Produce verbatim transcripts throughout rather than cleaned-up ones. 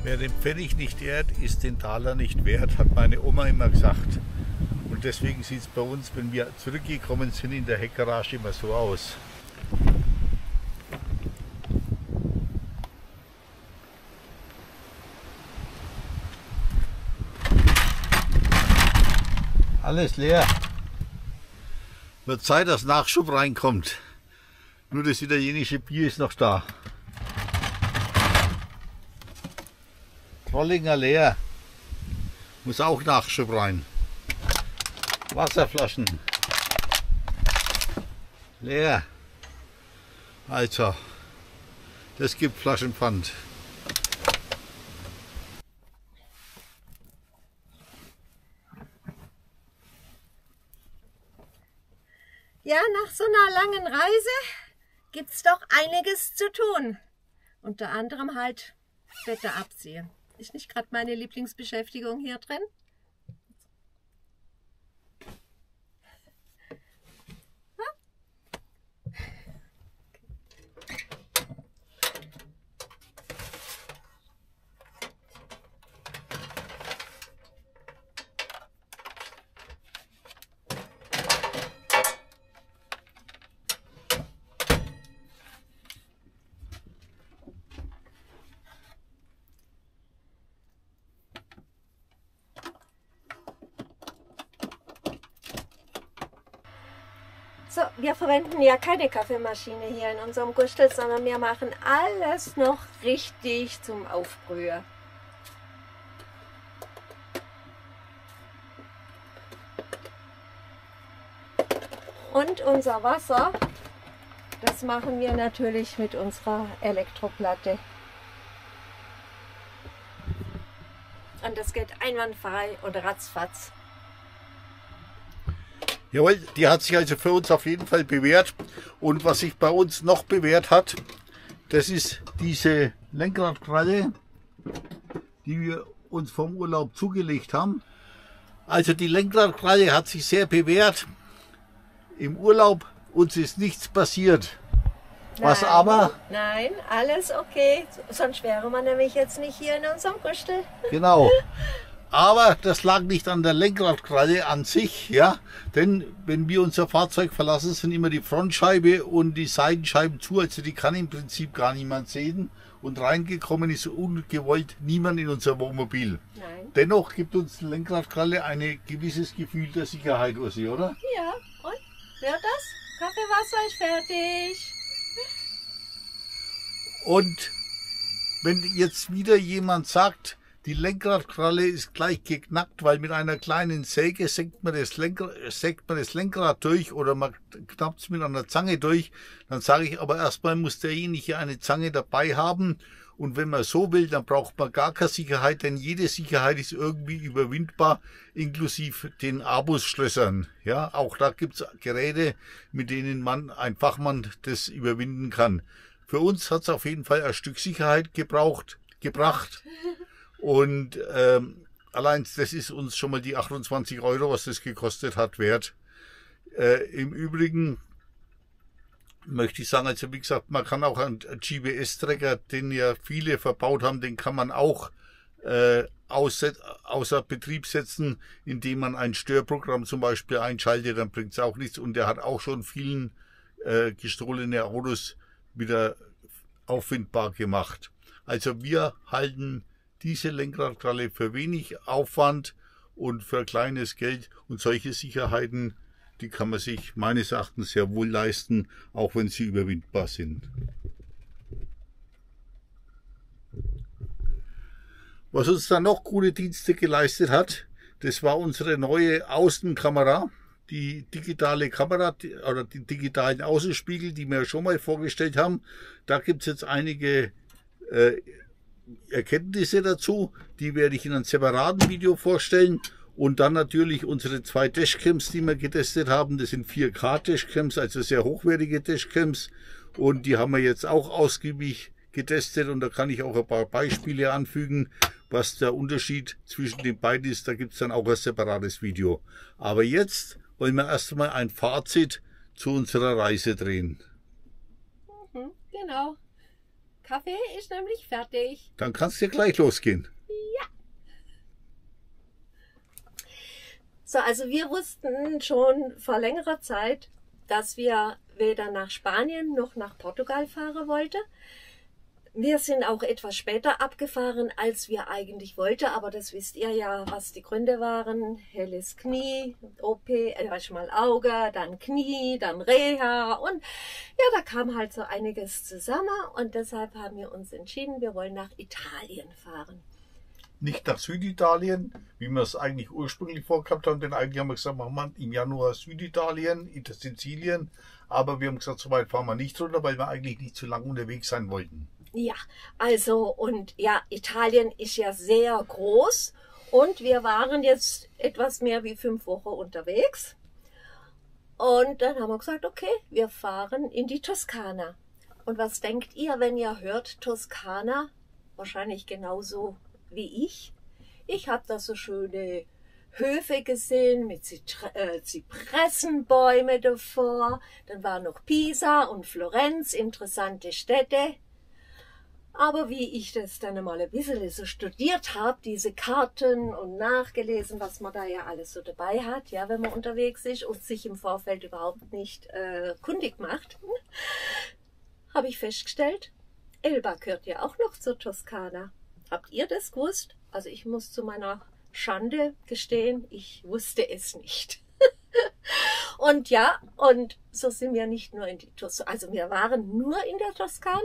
Wer den Pfennig nicht ehrt, ist den Taler nicht wert, hat meine Oma immer gesagt. Und deswegen sieht es bei uns, wenn wir zurückgekommen sind, in der Heckgarage immer so aus. Alles leer. Wird Zeit, dass Nachschub reinkommt. Nur das italienische Bier ist noch da. Trollinger leer. Muss auch Nachschub rein. Wasserflaschen. Leer. Alter. Das gibt Flaschenpfand. Ja, nach so einer langen Reise gibt's doch einiges zu tun. Unter anderem halt Bette abziehen. Ist nicht gerade meine Lieblingsbeschäftigung hier drin? So, wir verwenden ja keine Kaffeemaschine hier in unserem Gustel, sondern wir machen alles noch richtig zum Aufbrühen. Und unser Wasser, das machen wir natürlich mit unserer Elektroplatte. Und das geht einwandfrei und ratzfatz. Jawohl, die hat sich also für uns auf jeden Fall bewährt. Und was sich bei uns noch bewährt hat, das ist diese Lenkradkralle, die wir uns vom Urlaub zugelegt haben. Also die Lenkradkralle hat sich sehr bewährt. Im Urlaub uns ist nichts passiert. Was Nein, aber? Nein, alles okay. Sonst wäre man nämlich jetzt nicht hier in unserem Gustel. Genau. Aber das lag nicht an der Lenkradkralle an sich, ja, denn wenn wir unser Fahrzeug verlassen, sind immer die Frontscheibe und die Seitenscheiben zu, also die kann im Prinzip gar niemand sehen und reingekommen ist ungewollt niemand in unser Wohnmobil. Nein. Dennoch gibt uns die Lenkradkralle ein gewisses Gefühl der Sicherheit, Ursi, oder? Ja, und? Hört das? Kaffeewasser ist fertig. Und wenn jetzt wieder jemand sagt, die Lenkradkralle ist gleich geknackt, weil mit einer kleinen Säge senkt man das Lenkrad, sägt man das Lenkrad durch oder man knappt es mit einer Zange durch. Dann sage ich aber erstmal, muss derjenige eine Zange dabei haben. Und wenn man so will, dann braucht man gar keine Sicherheit, denn jede Sicherheit ist irgendwie überwindbar, inklusive den Abus-Schlössern. Ja, auch da gibt es Geräte, mit denen man, ein Fachmann, das überwinden kann. Für uns hat es auf jeden Fall ein Stück Sicherheit gebraucht, gebracht. Und ähm, allein das ist uns schon mal die achtundzwanzig Euro, was das gekostet hat, wert. Äh, Im Übrigen möchte ich sagen, also wie gesagt, man kann auch einen G P S-Tracker, den ja viele verbaut haben, den kann man auch äh, außer, außer Betrieb setzen, indem man ein Störprogramm zum Beispiel einschaltet, dann bringt es auch nichts. Und der hat auch schon vielen äh, gestohlene Autos wieder auffindbar gemacht. Also wir halten diese Lenkradkralle für wenig Aufwand und für kleines Geld, und solche Sicherheiten, die kann man sich meines Erachtens sehr wohl leisten, auch wenn sie überwindbar sind. Was uns dann noch gute Dienste geleistet hat, das war unsere neue Außenkamera, die digitale Kamera oder die digitalen Außenspiegel, die wir schon mal vorgestellt haben. Da gibt es jetzt einige äh, Erkenntnisse dazu, die werde ich in einem separaten Video vorstellen. Und dann natürlich unsere zwei Dashcams, die wir getestet haben. Das sind vier K Dashcams, also sehr hochwertige Dashcams. Und die haben wir jetzt auch ausgiebig getestet. Und da kann ich auch ein paar Beispiele anfügen, was der Unterschied zwischen den beiden ist. Da gibt es dann auch ein separates Video. Aber jetzt wollen wir erstmal ein Fazit zu unserer Reise drehen. Mhm, genau. Kaffee ist nämlich fertig. Dann kannst du ja gleich losgehen. Ja. So, also wir wussten schon vor längerer Zeit, dass wir weder nach Spanien noch nach Portugal fahren wollten. Wir sind auch etwas später abgefahren, als wir eigentlich wollten, aber das wisst ihr ja, was die Gründe waren. Helles Knie, O P, äh, mal Auge, dann Knie, dann Reha und ja, da kam halt so einiges zusammen und deshalb haben wir uns entschieden, wir wollen nach Italien fahren. Nicht nach Süditalien, wie wir es eigentlich ursprünglich vorgehabt haben, denn eigentlich haben wir gesagt, machen wir im Januar Süditalien, Sizilien, aber wir haben gesagt, so weit fahren wir nicht runter, weil wir eigentlich nicht zu lange unterwegs sein wollten. Ja, also und ja, Italien ist ja sehr groß und wir waren jetzt etwas mehr wie fünf Wochen unterwegs und dann haben wir gesagt, okay, wir fahren in die Toskana. Und was denkt ihr, wenn ihr hört Toskana? Wahrscheinlich genauso wie ich. Ich habe da so schöne Höfe gesehen mit Zitra äh, Zypressenbäume davor. Dann war noch Pisa und Florenz, interessante Städte. Aber wie ich das dann mal ein bisschen so studiert habe, diese Karten und nachgelesen, was man da ja alles so dabei hat, ja, wenn man unterwegs ist und sich im Vorfeld überhaupt nicht äh, kundig macht, habe ich festgestellt, Elba gehört ja auch noch zur Toskana. Habt ihr das gewusst? Also ich muss zu meiner Schande gestehen, ich wusste es nicht. Und ja, und so sind wir nicht nur in die Toskana, also wir waren nur in der Toskana,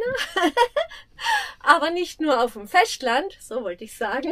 aber nicht nur auf dem Festland, so wollte ich sagen,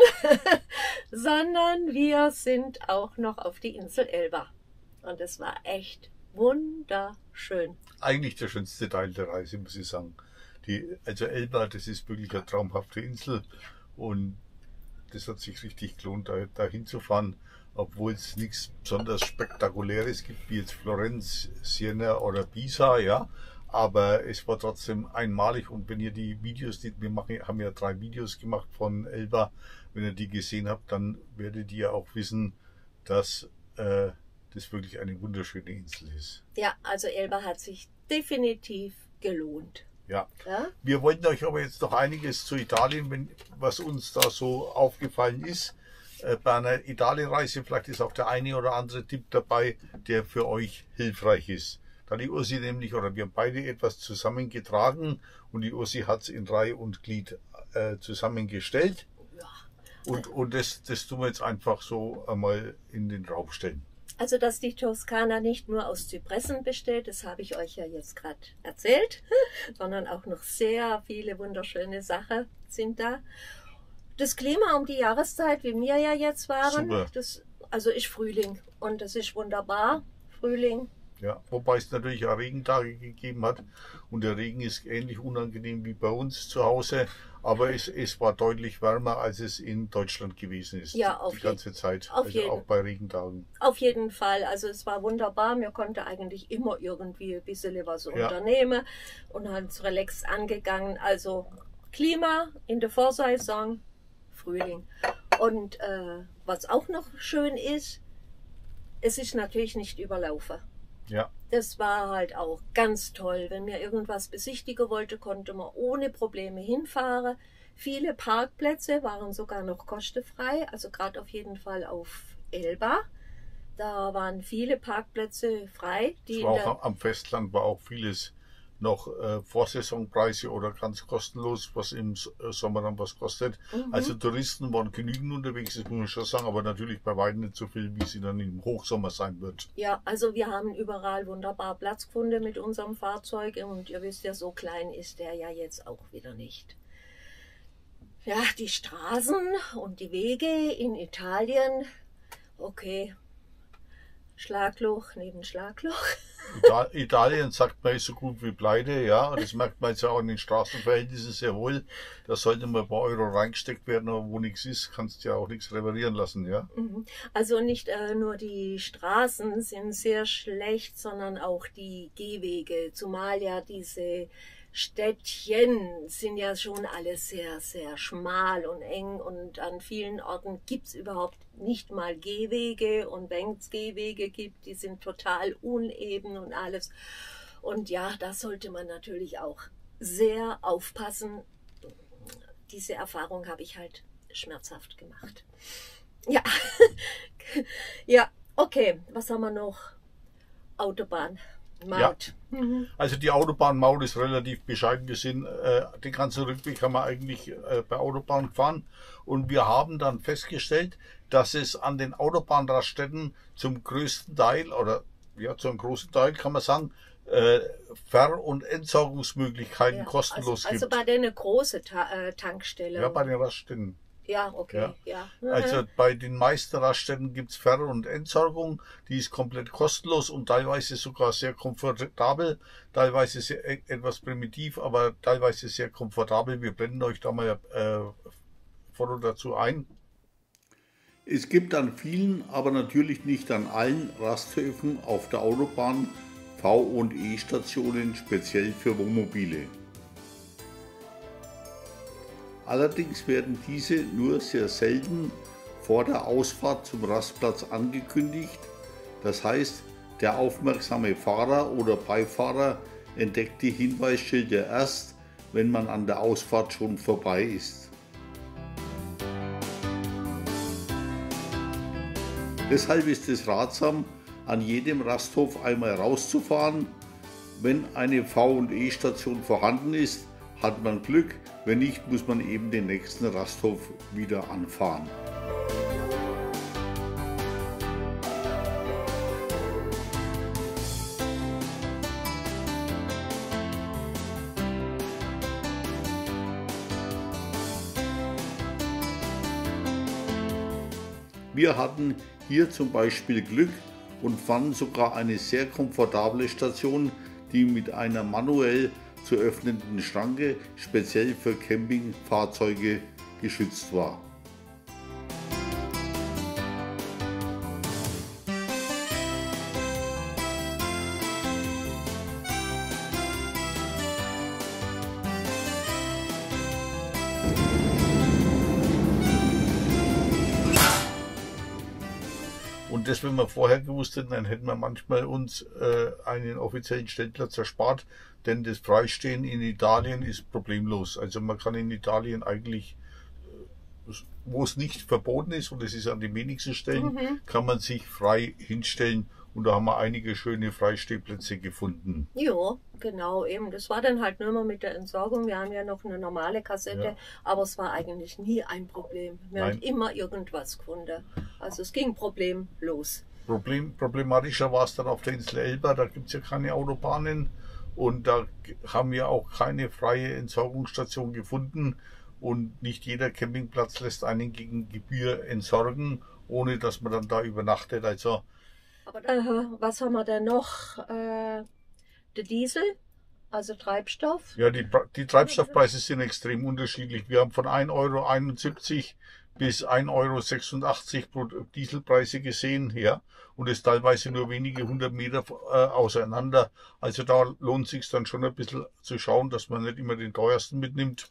sondern wir sind auch noch auf die Insel Elba. Und es war echt wunderschön. Eigentlich der schönste Teil der Reise, muss ich sagen. Die, also Elba, das ist wirklich eine traumhafte Insel und das hat sich richtig gelohnt, da, da hinzufahren, obwohl es nichts besonders Spektakuläres gibt, wie jetzt Florenz, Siena oder Pisa, ja. Aber es war trotzdem einmalig und wenn ihr die Videos, die wir machen, haben ja drei Videos gemacht von Elba, wenn ihr die gesehen habt, dann werdet ihr auch wissen, dass äh, das wirklich eine wunderschöne Insel ist. Ja, also Elba hat sich definitiv gelohnt. Ja. Ja? Wir wollten euch aber jetzt noch einiges zu Italien, wenn, was uns da so aufgefallen ist. Äh, bei einer Italienreise vielleicht ist auch der eine oder andere Tipp dabei, der für euch hilfreich ist. Da die Ursi nämlich, oder wir haben beide etwas zusammengetragen und die Ursi hat es in Reihe und Glied äh, zusammengestellt. Ja. Und, und das, das tun wir jetzt einfach so einmal in den Raum stellen. Also, dass die Toskana nicht nur aus Zypressen besteht, das habe ich euch ja jetzt gerade erzählt, sondern auch noch sehr viele wunderschöne Sachen sind da. Das Klima um die Jahreszeit, wie wir ja jetzt waren, Super. das also ist Frühling und das ist wunderbar, Frühling. Ja, wobei es natürlich auch Regentage gegeben hat und der Regen ist ähnlich unangenehm wie bei uns zu Hause, aber es, es war deutlich wärmer, als es in Deutschland gewesen ist. Ja, auf die ganze Zeit, auf also jeden. auch bei Regentagen. Auf jeden Fall, also es war wunderbar, mir konnte eigentlich immer irgendwie ein bisschen was Ja. unternehmen und haben es relax angegangen, also Klima in der Vorsaison, Frühling. Und äh, was auch noch schön ist, es ist natürlich nicht überlaufen. Ja, Das war halt auch ganz toll. Wenn mir irgendwas besichtigen wollte, konnte man ohne Probleme hinfahren. Viele Parkplätze waren sogar noch kostenfrei, also gerade auf jeden Fall auf Elba. Da waren viele Parkplätze frei. Die es war in der, auch am Festland war auch vieles noch äh, Vorsaisonpreise oder ganz kostenlos, was im S- äh, Sommer dann was kostet. Mhm. Also Touristen waren genügend unterwegs, das muss man schon sagen, aber natürlich bei weitem nicht so viel, wie sie dann im Hochsommer sein wird. ja, also wir haben überall wunderbar Platz gefunden mit unserem Fahrzeug und ihr wisst ja, so klein ist der ja jetzt auch wieder nicht. Ja, die Straßen und die Wege in Italien, okay, Schlagloch neben Schlagloch. Ita- Italien sagt man ist so gut wie pleite, ja, das merkt man jetzt ja auch in den Straßenverhältnissen sehr wohl. Da sollte mal ein paar Euro reingesteckt werden, aber wo nichts ist, kannst du ja auch nichts reparieren lassen, ja. Mhm. Also nicht äh, nur die Straßen sind sehr schlecht, sondern auch die Gehwege, zumal ja diese Städtchen sind ja schon alle sehr, sehr schmal und eng und an vielen Orten gibt es überhaupt nicht mal Gehwege und wenn es Gehwege gibt, die sind total uneben und alles. Und ja, da sollte man natürlich auch sehr aufpassen, diese Erfahrung habe ich halt schmerzhaft gemacht. Ja, ja, okay, was haben wir noch? Autobahn. Maut. Ja. Also die Autobahnmaut ist relativ bescheiden gesehen. Äh, den ganzen Rückweg haben wir eigentlich äh, bei Autobahn gefahren und wir haben dann festgestellt, dass es an den Autobahnraststätten zum größten Teil oder ja zu einem großen Teil kann man sagen äh, Ver- und Entsorgungsmöglichkeiten Ja, kostenlos also, also gibt. bei den großen Ta äh, Tankstellen. Ja, bei den Raststätten. Ja, okay. Ja. Ja. Also bei den meisten Raststätten gibt es Ver- und Entsorgung, die ist komplett kostenlos und teilweise sogar sehr komfortabel, teilweise sehr, e- etwas primitiv, aber teilweise sehr komfortabel. Wir blenden euch da mal äh, Foto dazu ein. Es gibt an vielen, aber natürlich nicht an allen Rasthöfen auf der Autobahn V- und E-Stationen speziell für Wohnmobile. Allerdings werden diese nur sehr selten vor der Ausfahrt zum Rastplatz angekündigt. Das heißt, der aufmerksame Fahrer oder Beifahrer entdeckt die Hinweisschilder erst, wenn man an der Ausfahrt schon vorbei ist. Deshalb ist es ratsam, an jedem Rasthof einmal rauszufahren. Wenn eine V- und E-Station vorhanden ist, hat man Glück, wenn nicht, muss man eben den nächsten Rasthof wieder anfahren. Wir hatten hier zum Beispiel Glück und fanden sogar eine sehr komfortable Station, die mit einer manuell zu öffnenden Schranke speziell für Campingfahrzeuge geschützt war. Und das, wenn wir vorher gewusst hätten, dann hätten wir manchmal uns äh, einen offiziellen Stellplatz erspart, denn das Freistehen in Italien ist problemlos. Also man kann in Italien eigentlich, äh, wo es nicht verboten ist, und es ist an den wenigsten Stellen, mhm. kann man sich frei hinstellen. Und da haben wir einige schöne Freistehplätze gefunden. Ja, genau, eben. Das war dann halt nur mal mit der Entsorgung. Wir haben ja noch eine normale Kassette, ja. Aber es war eigentlich nie ein Problem. Wir Nein. haben immer irgendwas gefunden. Also es ging problemlos. Problem, problematischer war es dann auf der Insel Elba. Da gibt es ja keine Autobahnen und da haben wir auch keine freie Entsorgungsstation gefunden. Und nicht jeder Campingplatz lässt einen gegen Gebühr entsorgen, ohne dass man dann da übernachtet. Also Aber da, was haben wir denn noch? Äh, der Diesel, also Treibstoff. Ja, die, die Treibstoffpreise sind extrem unterschiedlich. Wir haben von ein Euro einundsiebzig bis ein Euro sechsundachtzig pro Dieselpreise gesehen, ja, und es teilweise nur wenige hundert Meter äh, auseinander. Also da lohnt es sich dann schon ein bisschen zu schauen, dass man nicht immer den teuersten mitnimmt.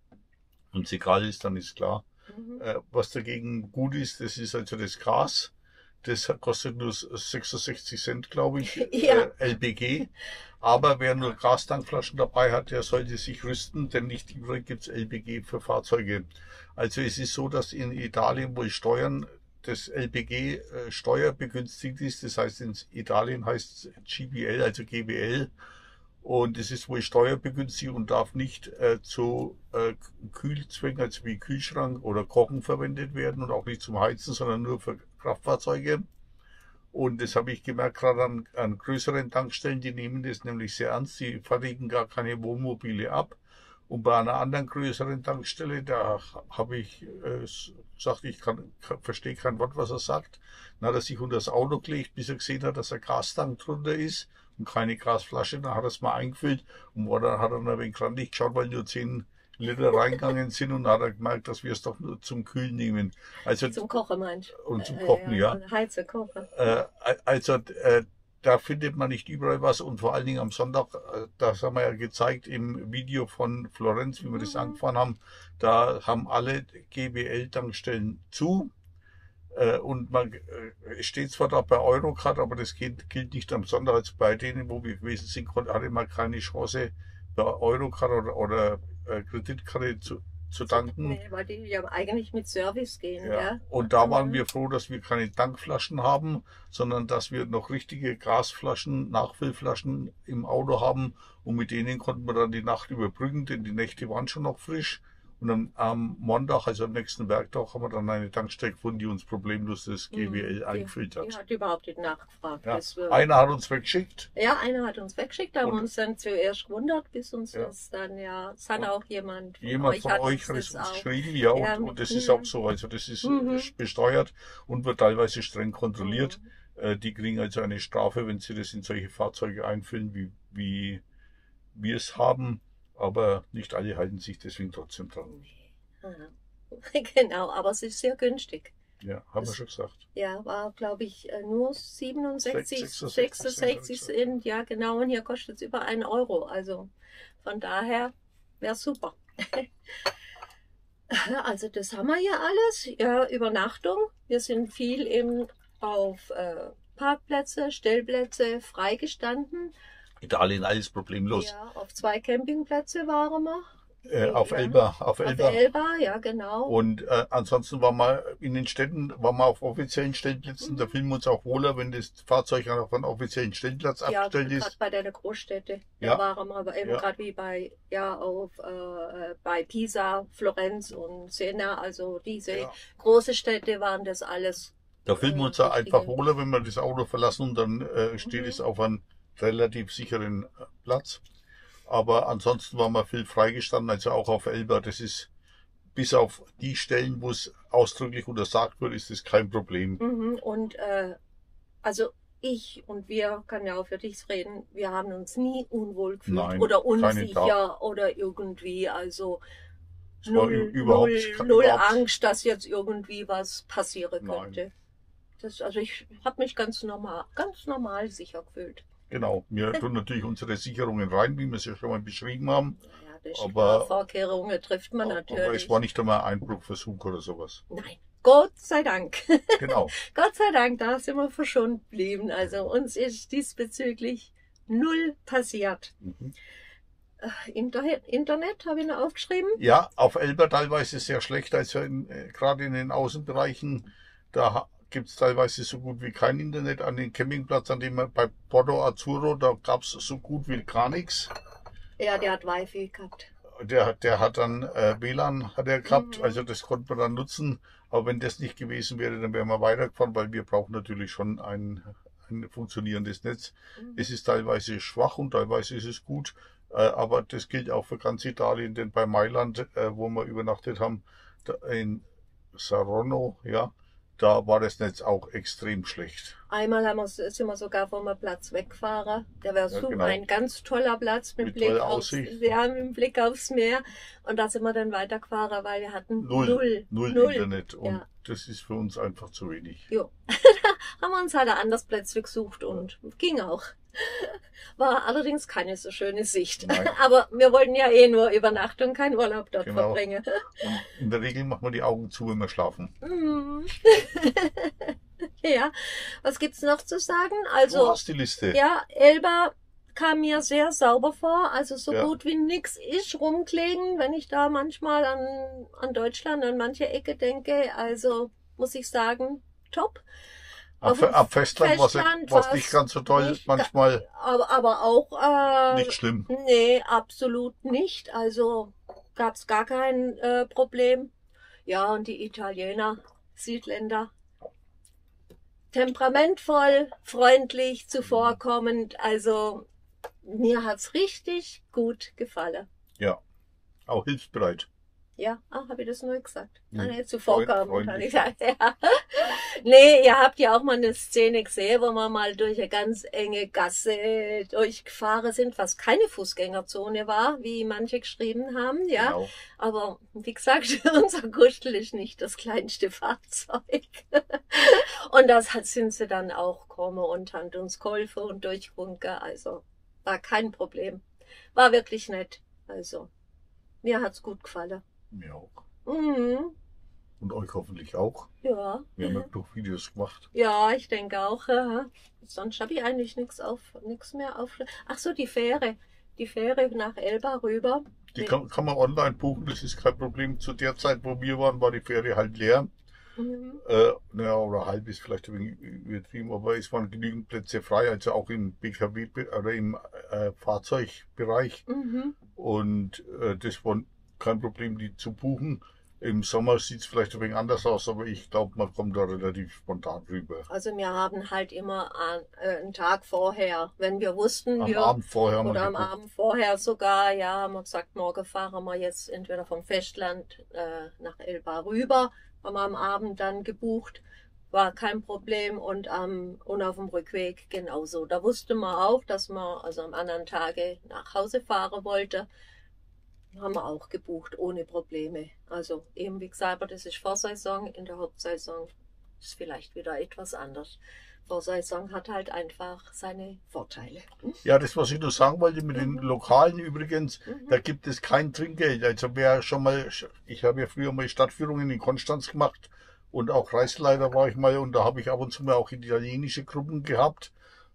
Und es egal ist, dann ist klar. Mhm. Äh, was dagegen gut ist, das ist also das Gas. Das kostet nur sechsundsechzig Cent, glaube ich, ja. äh, L P G. Aber wer nur Gastankflaschen dabei hat, der sollte sich rüsten, denn nicht überall gibt es L P G für Fahrzeuge. Also es ist so, dass in Italien wohl Steuern, das L P G äh, steuerbegünstigt ist. Das heißt, in Italien heißt es G B L, also G B L. Und es ist wohl steuerbegünstigt und darf nicht äh, zu äh, Kühlzwecken, also wie Kühlschrank oder Kochen verwendet werden und auch nicht zum Heizen, sondern nur für Kraftfahrzeuge. Und das habe ich gemerkt, gerade an, an größeren Tankstellen, die nehmen das nämlich sehr ernst, die fertigen gar keine Wohnmobile ab. Und bei einer anderen größeren Tankstelle, da habe ich äh, gesagt, ich kann, kann, verstehe kein Wort, was er sagt. Dann hat er sich unter das Auto gelegt, bis er gesehen hat, dass ein Gastank drunter ist und keine Gasflasche. Dann hat er es mal eingefüllt und dann hat er ein wenig grandig geschaut, weil nur zehn Liter reingegangen sind und dann hat er gemerkt, dass wir es doch nur zum Kühlen nehmen. Also, zum Kochen meinst du? Und zum Kochen, äh, ja. ja. Heizen, kochen. Äh, also, äh, da findet man nicht überall was und vor allen Dingen am Sonntag, das haben wir ja gezeigt im Video von Florenz, wie wir mhm. das angefahren haben, da haben alle G B L-Tankstellen zu und man steht zwar da bei Eurocard, aber das gilt, gilt nicht am Sonntag. Also bei denen, wo wir gewesen sind, hatte man keine Chance, bei Eurocard oder, oder Kreditkarte zu, zu tanken. Nee, weil die ja eigentlich mit Service gehen. Ja. Ja. Und da waren wir froh, dass wir keine Tankflaschen haben, sondern dass wir noch richtige Gasflaschen, Nachfüllflaschen im Auto haben. Und mit denen konnten wir dann die Nacht überbrücken, denn die Nächte waren schon noch frisch. Und dann am Montag, also am nächsten Werktag, haben wir dann eine Tankstelle gefunden, die uns problemlos das G W L Die, eingefüllt die hat. hat überhaupt nicht nachgefragt. Ja. Das, äh, Einer hat uns weggeschickt. ja, einer hat uns weggeschickt, da haben wir Und- uns dann zuerst gewundert, bis uns Ja. das dann ja, es hat auch jemand von Jemand euch, von hat euch hat uns es das uns auch. geschrieben, ja, Ja, und, und das mhm. ist auch so. Also das ist Mhm. äh, besteuert und wird teilweise streng kontrolliert. Mhm. Äh, Die kriegen also eine Strafe, wenn sie das in solche Fahrzeuge einfüllen, wie, wie wir es haben. Aber nicht alle halten sich deswegen trotzdem dran. Aha. Genau, aber es ist sehr günstig. Ja, haben wir Das- schon gesagt. Ja, war glaube ich äh, nur siebenundsechzig, sechsundsechzig, sechsundsechzig sind, ja genau, und hier kostet es über einen Euro. Also von daher wäre super. Also das haben wir hier alles. Ja, Übernachtung. Wir sind viel eben auf äh, Parkplätze, Stellplätze freigestanden. Italien alles problemlos. Ja, auf zwei Campingplätze waren wir. Äh, auf Ja. Elba, auf Auf Elba. Elba, ja genau. Und äh, ansonsten waren wir in den Städten, waren wir auf offiziellen Stellplätzen. Mhm. Da fühlen wir uns auch wohler, wenn das Fahrzeug auch auf einem offiziellen Stellplatz Ja, abgestellt gerade ist. bei der Großstädte. Ja. Da waren wir aber eben Ja. gerade wie bei, ja, auf, äh, bei Pisa, Florenz und Siena. Also diese Ja. große Städte waren das alles. Da fühlen wir uns äh, ja einfach richtige- wohler, wenn wir das Auto verlassen und dann äh, steht Mhm. es auf einem relativ sicheren äh, Platz. Aber ansonsten waren wir viel freigestanden, also auch auf Elba. Das ist bis auf die Stellen, wo es ausdrücklich untersagt wird, ist das kein Problem. Mhm. Und äh, also ich und wir, kann ja auch für dich reden, wir haben uns nie unwohl gefühlt Nein, oder keinen unsicher oder irgendwie, also Es war null, ü- überhaupt null, ke- null überhaupt- Angst, dass jetzt irgendwie was passieren Nein. könnte. Das, also ich habe mich ganz normal, ganz normal sicher gefühlt. Genau, wir tun natürlich unsere Sicherungen rein, wie wir es ja schon mal beschrieben haben. Ja, die Aber- Vorkehrungen trifft man Aber natürlich. es war nicht einmal ein Einbruchversuch oder sowas. Nein, Gott sei Dank. Genau. Gott sei Dank, da sind wir verschont geblieben. Also uns ist diesbezüglich null passiert. Mhm. Äh, Inter Internet habe ich noch aufgeschrieben. Ja, auf Elba teilweise sehr schlecht, also in, äh, gerade in den Außenbereichen, da gibt es teilweise so gut wie kein Internet. An den Campingplatz, an dem wir bei Porto Azzurro, da gab es so gut wie gar nichts. Ja, der hat Wi-Fi gehabt. Der, der hat dann äh, W L A N hat er gehabt, Mhm. also das konnte man dann nutzen. Aber wenn das nicht gewesen wäre, dann wären wir weitergefahren, weil wir brauchen natürlich schon ein, ein funktionierendes Netz. Mhm. Es ist teilweise schwach und teilweise ist es gut. Äh, aber das gilt auch für ganz Italien, denn bei Mailand, äh, wo wir übernachtet haben, da in Saronno, ja, da war das Netz auch extrem schlecht. Einmal haben wir, sind wir sogar vom Platz weggefahren. Der war Ja, so genau. ein ganz toller Platz mit, Mit Blick toller aufs, Aussicht. ja, mit dem Blick aufs Meer. Und da sind wir dann weitergefahren, weil wir hatten Null, null, null, null. Internet und Ja. das ist für uns einfach zu wenig. Jo. Haben wir uns halt ein anderes Plätzchen gesucht und ging auch. War allerdings keine so schöne Sicht. Nein. Aber wir wollten ja eh nur Übernachtung, keinen Urlaub dort Genau. verbringen. Und in der Regel machen wir die Augen zu, wenn wir schlafen. Mm. Ja, was gibt's noch zu sagen? Du Also, hast die Liste. ja, Elba kam mir sehr sauber vor, also so Ja. gut wie nix ist rumgelegen, wenn ich da manchmal an, an Deutschland, an manche Ecke denke. Also muss ich sagen, top. Ab, Auf dem ab Festland war Festland es war's nicht ganz so toll, nicht manchmal Aber, aber auch äh, nicht schlimm. nee, absolut nicht. Also gab's gar kein äh, Problem. Ja, und die Italiener, Südländer, temperamentvoll, freundlich, zuvorkommend. Also mir hat's richtig gut gefallen. Ja, auch hilfsbereit. Ja, ah, habe ich das nur gesagt? Hm. Ah, nee, zuvorkommend, Freund- habe ich gesagt. Ja. Nee, ihr habt ja auch mal eine Szene gesehen, wo wir mal durch eine ganz enge Gasse durchgefahren sind, was keine Fußgängerzone war, wie manche geschrieben haben, ja. Genau. Aber wie gesagt, unser Gustl ist nicht das kleinste Fahrzeug. Und das hat, sind sie dann auch gekommen und haben uns geholfen und durchgewunken. Also war kein Problem. War wirklich nett. Also mir hat's gut gefallen. Mir auch. Mhm. Und euch hoffentlich auch. Ja. Wir haben ja genug Videos gemacht. Ja, ich denke auch. Ja. Sonst habe ich eigentlich nichts auf, nichts mehr auf. Ach so, die Fähre. Die Fähre nach Elba rüber. Die kann, kann man online buchen, das ist kein Problem. Zu der Zeit, wo wir waren, war die Fähre halt leer. Mhm. Äh, naja, oder halb ist vielleicht ein wenig übertrieben, aber es waren genügend Plätze frei, also auch im B K W oder im äh, Fahrzeugbereich. Mhm. Und äh, das war kein Problem, die zu buchen. Im Sommer sieht es vielleicht ein wenig anders aus, aber ich glaube, man kommt da relativ spontan rüber. Also wir haben halt immer an, äh, einen Tag vorher, wenn wir wussten, am wir, Abend vorher oder am Abend vorher sogar, ja, haben wir gesagt, morgen fahren wir jetzt entweder vom Festland äh, nach Elba rüber, haben wir am Abend dann gebucht, war kein Problem und, ähm, und auf dem Rückweg genauso. Da wusste man auch, dass man also am anderen Tage nach Hause fahren wollte. Haben wir auch gebucht, ohne Probleme. Also eben wie gesagt, das ist Vorsaison, in der Hauptsaison ist vielleicht wieder etwas anders. Vorsaison hat halt einfach seine Vorteile. Ja, das, was ich nur sagen wollte, mit den Lokalen übrigens, mhm. da gibt es kein Trinkgeld. Also wer schon mal, ich habe ja früher mal Stadtführungen in Konstanz gemacht und auch Reiseleiter war ich mal und da habe ich ab und zu mal auch italienische Gruppen gehabt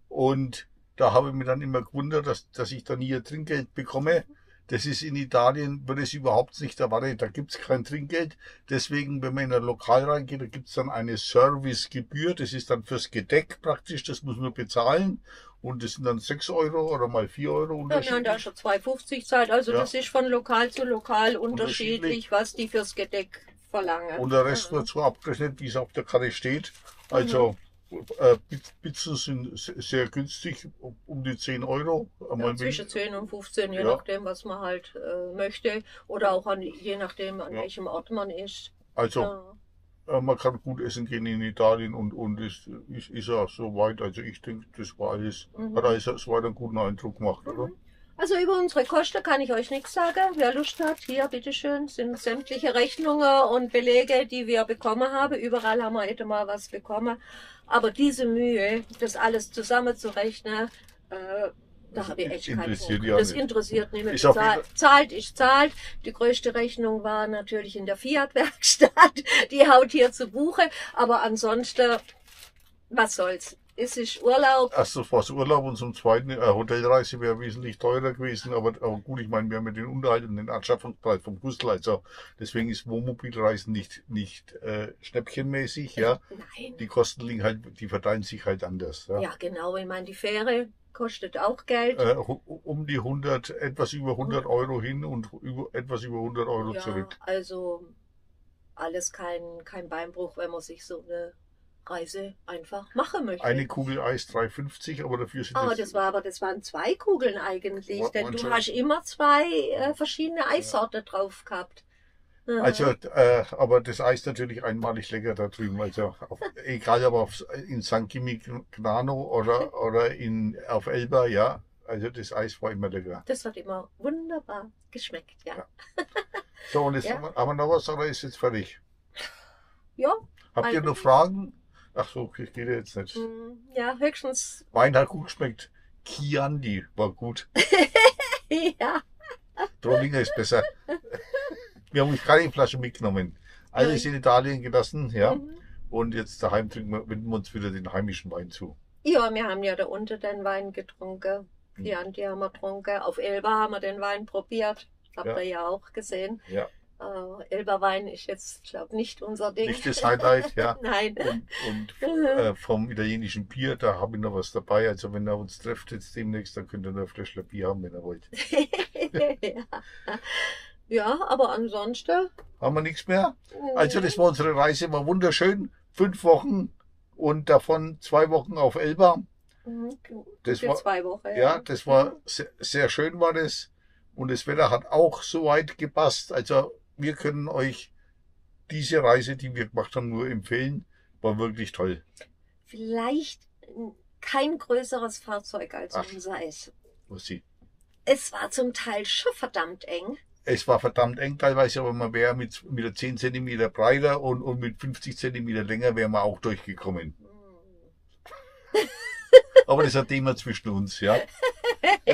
und da habe ich mir dann immer gewundert, dass, dass ich dann hier Trinkgeld bekomme. Das ist in Italien, wird es überhaupt nicht erwartet, da gibt es kein Trinkgeld. Deswegen, wenn man in ein Lokal reingeht, da gibt es dann eine Servicegebühr, das ist dann fürs Gedeck praktisch, das muss man bezahlen. Und das sind dann sechs Euro oder mal vier Euro unterschiedlich. Ja, nein, da ist schon zwei fünfzig zahlt, also ja. Das ist von Lokal zu Lokal unterschiedlich, unterschiedlich, was die fürs Gedeck verlangen. Und der Rest ja. wird so abgerechnet, wie es auf der Karte steht. Also mhm. Äh, Pizzen sind sehr günstig, um die zehn Euro. Ja, zwischen zehn und fünfzehn, je ja. nachdem, was man halt äh, möchte. Oder auch an, je nachdem, an ja. welchem Ort man ist. Also, ja. äh, man kann gut essen gehen in Italien und, und es ist, ist ja so weit. Also, ich denke, das war alles, mhm. hat alles so einen guten Eindruck gemacht, oder? Mhm. Also über unsere Kosten kann ich euch nichts sagen. Wer Lust hat, hier bitteschön, sind sämtliche Rechnungen und Belege, die wir bekommen haben. Überall haben wir mal was bekommen. Aber diese Mühe, das alles zusammenzurechnen, äh, da habe ich echt keinen Bock. Ja das nicht. interessiert nicht mehr. Zahl, zahlt, ich zahlt. Die größte Rechnung war natürlich in der Fiat-Werkstatt. Die haut hier zu Buche. Aber ansonsten, was soll's. Es ist Urlaub. Erstens war es Urlaub und zum Zweiten, äh, Hotelreise wäre wesentlich teurer gewesen. Aber, aber gut, ich meine, wir haben ja den Unterhalt und den Anschaffungspreis vom Gustl. Also deswegen ist Wohnmobilreisen nicht, nicht äh, schnäppchenmäßig. Ja. Nein. Die Kosten liegen halt, die verteilen sich halt anders. Ja, ja genau. Ich meine, die Fähre kostet auch Geld. Äh, um die hundert, etwas über hundert Euro hin und über, etwas über hundert Euro ja, zurück. Also alles kein, kein Beinbruch, wenn man sich so eine Reise einfach machen möchte. Eine Kugel Eis drei fünfzig, aber dafür sind ah, das war aber das waren zwei Kugeln eigentlich, war, denn du schon? hast immer zwei äh, verschiedene Eissorten ja. drauf gehabt. Mhm. Also, äh, aber das Eis natürlich einmalig lecker da drüben. Also auf, egal ob auf, in Sankt Gimignano oder oder in auf Elba, ja. Also das Eis war immer lecker. Das hat immer wunderbar geschmeckt, ja. ja. So und jetzt ja. haben wir noch was oder ist jetzt fertig? Ja. Habt ihr noch Fragen? Ach so, ich gehe jetzt nicht. Ja, höchstens. Wein hat gut geschmeckt. Chianti war gut. Ja. Trollinger ist besser. Wir haben uns keine Flasche mitgenommen. Alles in Italien gelassen, ja. Mhm. Und jetzt daheim trinken wir, wenden wir uns wieder den heimischen Wein zu. Ja, wir haben ja da unten den Wein getrunken. Chianti haben wir getrunken. Auf Elba haben wir den Wein probiert. Habt ihr ja. ja auch gesehen. Ja. Uh, Elba-Wein ist jetzt, glaube nicht unser Ding. Nicht das Highlight, ja. Nein. Und, und äh, vom italienischen Bier, da habe ich noch was dabei. Also wenn er uns trifft jetzt demnächst, dann könnt ihr noch ein Fläschchen Bier haben, wenn ihr wollt. ja. ja, aber ansonsten... Haben wir nichts mehr? Also das war unsere Reise, war wunderschön. Fünf Wochen und davon zwei Wochen auf Elba. Das Für war, zwei Wochen, ja. Ja, das war sehr, sehr schön war das. Und das Wetter hat auch soweit gepasst. Also wir können euch diese Reise, die wir gemacht haben, nur empfehlen. War wirklich toll. Vielleicht kein größeres Fahrzeug als Ach, unser ist. Was sie? Es war zum Teil schon verdammt eng. Es war verdammt eng teilweise, aber man wäre mit, mit zehn Zentimeter breiter und, und mit fünfzig Zentimeter länger wäre man auch durchgekommen. Aber das ist ein Thema zwischen uns, ja.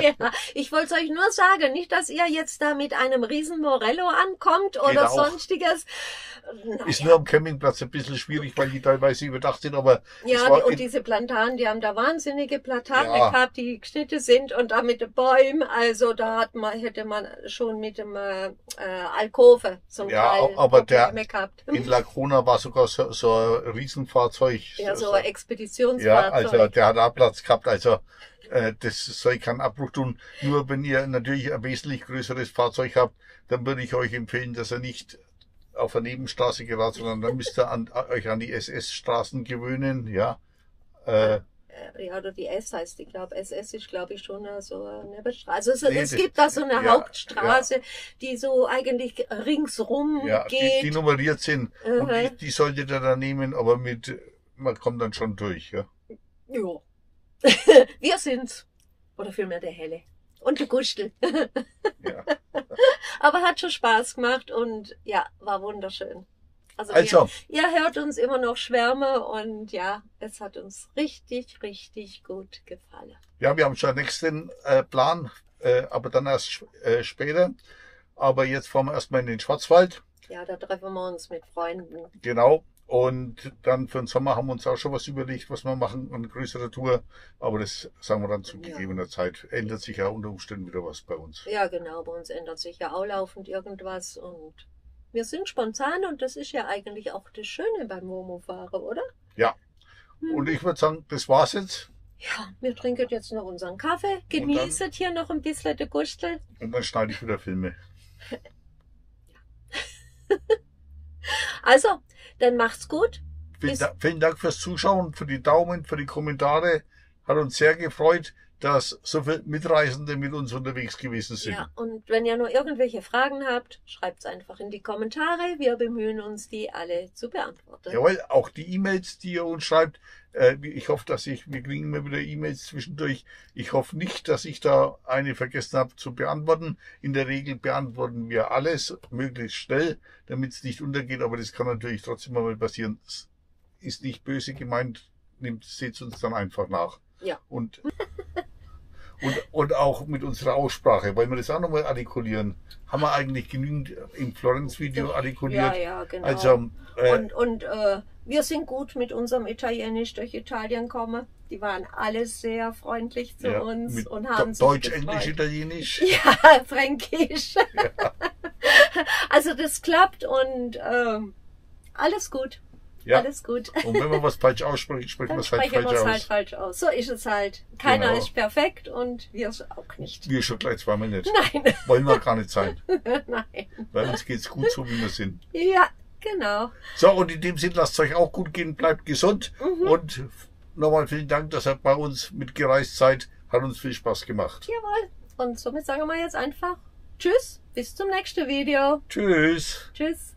Ja, ich wollte es euch nur sagen, nicht, dass ihr jetzt da mit einem riesen Morello ankommt oder Geht auch. sonstiges. Ist Naja. nur am Campingplatz ein bisschen schwierig, weil die teilweise überdacht sind, aber es Ja, war die, und in, diese Platanen, die haben da wahnsinnige Platanen Ja. gehabt, die geschnitten sind und da mit den Bäumen, also da hat man, hätte man schon mit dem äh, äh, Alkove zum Ja, Teil aber der- Probleme gehabt. in Lacrona war sogar so, so ein Riesenfahrzeug. Ja, so so, ein ja, Expeditionsfahrzeug. also der hat auch Platz gehabt, also äh, das soll keinen Abbruch tun. Nur wenn ihr natürlich ein wesentlich größeres Fahrzeug habt, dann würde ich euch empfehlen, dass ihr nicht auf eine Nebenstraße gerät, sondern dann müsst ihr an, euch an die S S-Straßen gewöhnen, ja. Äh, Äh, Ja, oder die S heißt, ich glaube, S S ist, glaube ich, schon äh, so eine Nebenstraße. Also so, Nee, es das- gibt da so eine ja, Hauptstraße, die so eigentlich ringsrum ja, die, geht. die nummeriert sind. Und Mhm. die, die solltet ihr dann nehmen, aber mit, man kommt dann schon durch, ja. Ja. Wir sind's. Oder vielmehr der Helle. Und der Gustel. ja. Aber hat schon Spaß gemacht und ja, war wunderschön. Also, Also, Ihr, ihr hört uns immer noch Schwärme und ja, es hat uns richtig, richtig gut gefallen. ja, wir haben schon den nächsten äh, Plan, äh, aber dann erst äh, später. Aber jetzt fahren wir erstmal in den Schwarzwald. Ja, da treffen wir uns mit Freunden. Genau. Und dann für den Sommer haben wir uns auch schon was überlegt, was wir machen, eine größere Tour. Aber das sagen wir dann zu Ja. gegebener Zeit. Ändert sich ja unter Umständen wieder was bei uns. Ja, genau, bei uns ändert sich ja auch laufend irgendwas und wir sind spontan und das ist ja eigentlich auch das Schöne beim Momo-Fahren, oder? Ja. Hm. Und ich würde sagen, das war's jetzt. Ja, wir trinken jetzt noch unseren Kaffee, genießen hier noch ein bisschen den Gustel. Und dann schneide ich wieder Filme. Also, dann macht's gut. Vielen, Bis- Da- vielen Dank fürs Zuschauen, für die Daumen, für die Kommentare. Hat uns sehr gefreut, dass so viele Mitreisende mit uns unterwegs gewesen sind. Ja, und wenn ihr noch irgendwelche Fragen habt, schreibt's einfach in die Kommentare. Wir bemühen uns, die alle zu beantworten. Jawohl, auch die E-Mails, die ihr uns schreibt. Äh, ich hoffe, dass ich, wir kriegen immer wieder E-Mails zwischendurch. Ich hoffe nicht, dass ich da eine vergessen habe zu beantworten. In der Regel beantworten wir alles möglichst schnell, damit es nicht untergeht. Aber das kann natürlich trotzdem mal passieren. Es ist nicht böse gemeint. Nehmt, seht uns dann einfach nach. Ja. Und, und, und auch mit unserer Aussprache, weil wir das auch nochmal artikulieren. Haben wir eigentlich genügend im Florenz-Video Ja, artikuliert? ja, genau. Also, äh, Und, und äh, wir sind gut mit unserem Italienisch durch Italien gekommen. Die waren alle sehr freundlich zu ja, uns mit und haben sich Deutsch, gefreut. Englisch, Italienisch. Ja, Fränkisch. Also das klappt und ähm, alles gut. Ja. Alles gut. Und wenn man was falsch ausspricht, spricht man Dann es halt sprechen wir falsch es aus. halt falsch aus. So ist es halt. Keiner Genau. ist perfekt und wir auch nicht. Wir schon gleich zweimal nicht. Nein, Wollen wir gar nicht sein. nein. Bei uns geht's gut so, wie wir sind. Ja, genau. So, und in dem Sinn, lasst es euch auch gut gehen, bleibt gesund. Mhm. Und nochmal vielen Dank, dass ihr bei uns mitgereist seid. Hat uns viel Spaß gemacht. Jawohl. Und somit sagen wir jetzt einfach Tschüss, bis zum nächsten Video. Tschüss. Tschüss.